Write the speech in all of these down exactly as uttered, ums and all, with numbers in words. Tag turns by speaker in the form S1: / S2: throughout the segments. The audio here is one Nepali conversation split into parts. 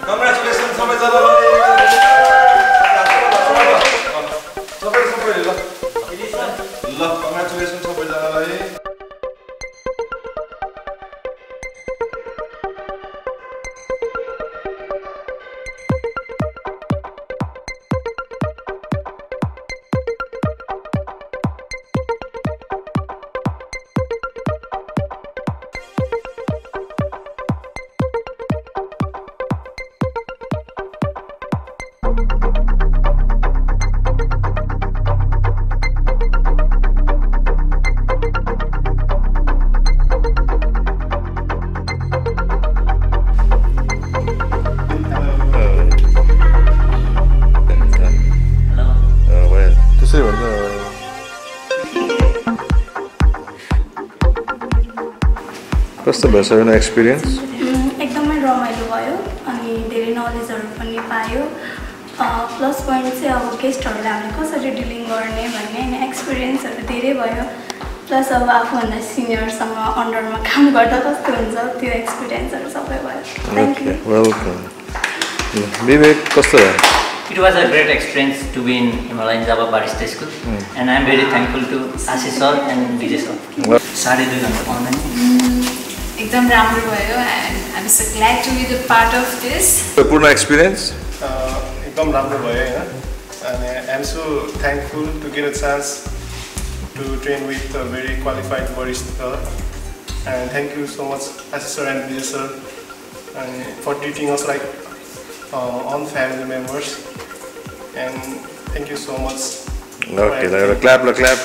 S1: Congratulations सबैजनालाई सबै सबै ल ल congratulations सबैजनालाई कस्तो भयो सबै एक्सपिरियन्स
S2: एकदमै रमाइलो भयो अनि धेरै नलेजहरु पनि पायो प्लस पोइन्ट चाहिँ अब गेस्टहरुलाई हामीले कसरी डिलिङ गर्ने भन्ने अनि एक्सपिरियन्सहरु धेरै भयो प्लस अब आफूभन्दा सिनियरसँग अन्डरमा काम गर्दा कस्तो हुन्छ त्यो एक्सपिरियन्सहरु सबै भयो थ्यांक यू
S1: वेलकम विवेक कस्तो भयो
S3: It was a great experience to be in Himalayan Java Barista School mm. and I am very thankful to Ashish sir and Vijay sir. साढे दुई घण्टा online
S4: एकदम राम्रो भयो and I'm so glad to be the part of this.
S1: पूर्ण experience
S5: एकदम राम्रो भयो हैन and I'm so thankful to get a chance to train with a very qualified barista and thank you so much Ashish sir and Vijay sir and for treating us like uh, on family members and thank you so much.
S1: Okay, like a clap, a clap.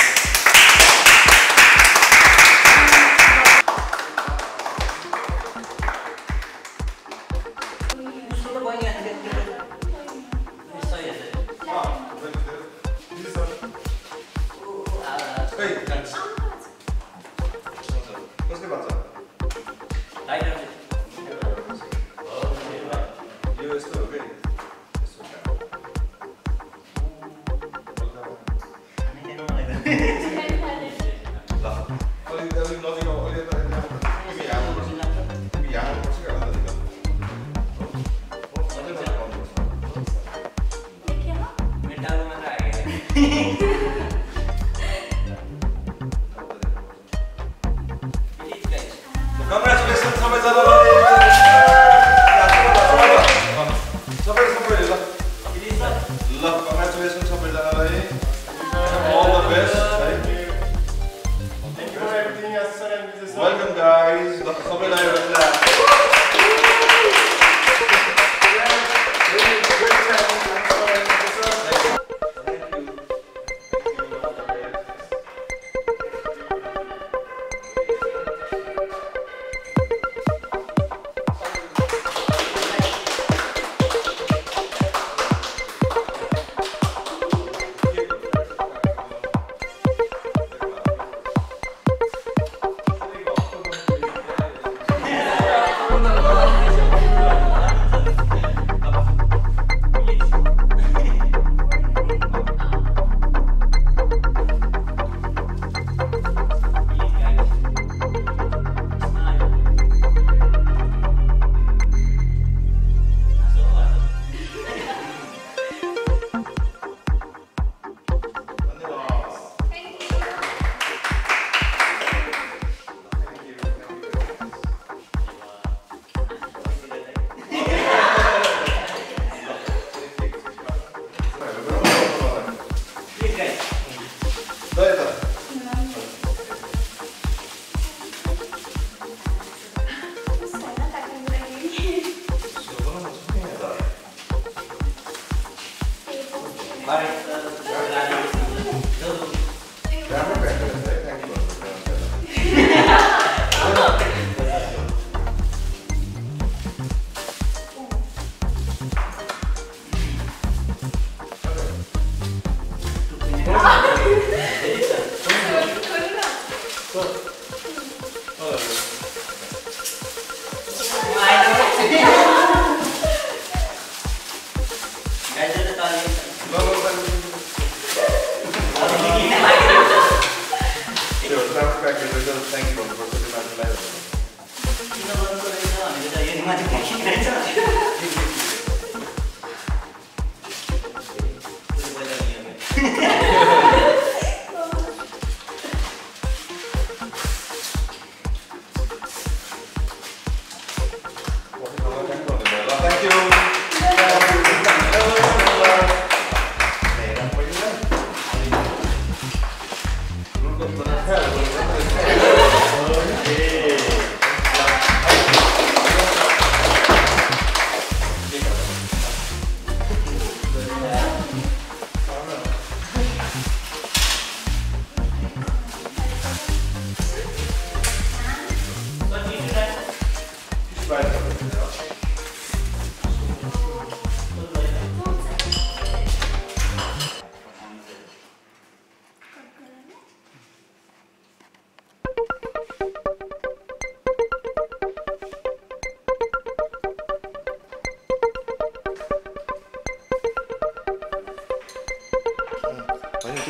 S1: Congratulations सबैजनालाई सबै सबै ल ल congratulations सबैजनालाई all the best thank you
S5: Thank you for everything Ashish sir and Vijay sir.
S1: welcome guys ल सबैलाई एउटा
S3: Guys,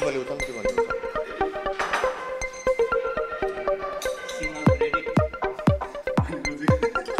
S6: नेपाली उता के भन्नु
S3: Signal ready.